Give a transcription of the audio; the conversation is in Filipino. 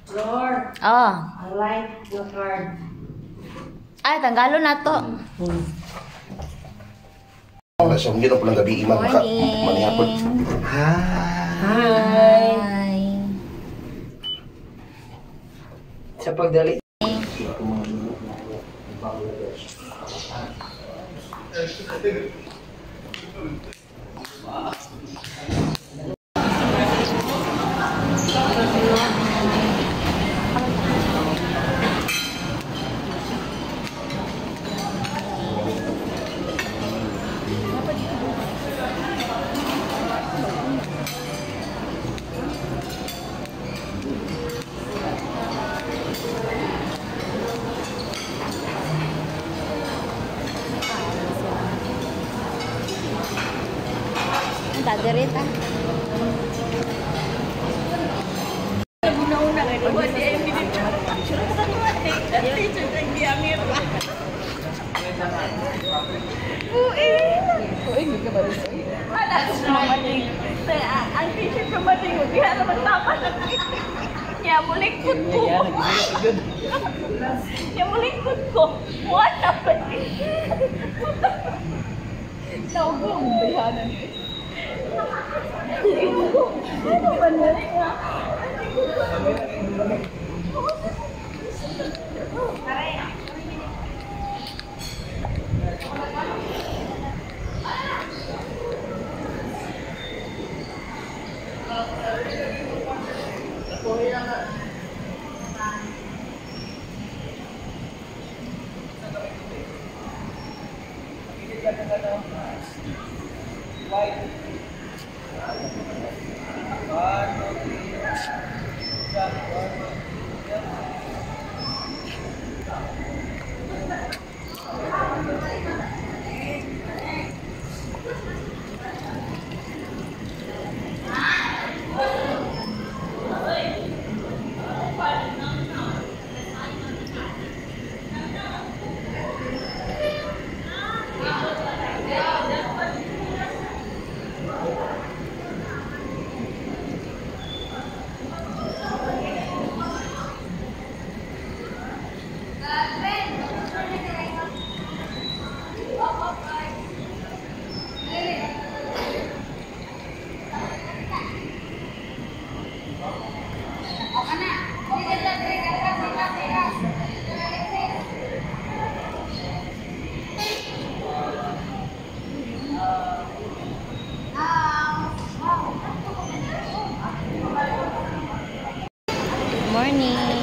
Lord, Oh. I like the card. Ay, tanggalo na to. So, hindi na po ng gabi imang manihapon. Hi. Sa pagdali. Tagarita. Una-una nga ito. Wala yung binigyan. Teacher ng diamir. Hindi ka ba rin sa'yo? Alas naman eh. Ang teacher ko mating mo. Kaya naman tapas na kaya mo lingkod ko. Kaya mo lingkod ko. Wala pa eh. Naugong bayanan eh. Ano ba na rin nga? Morning.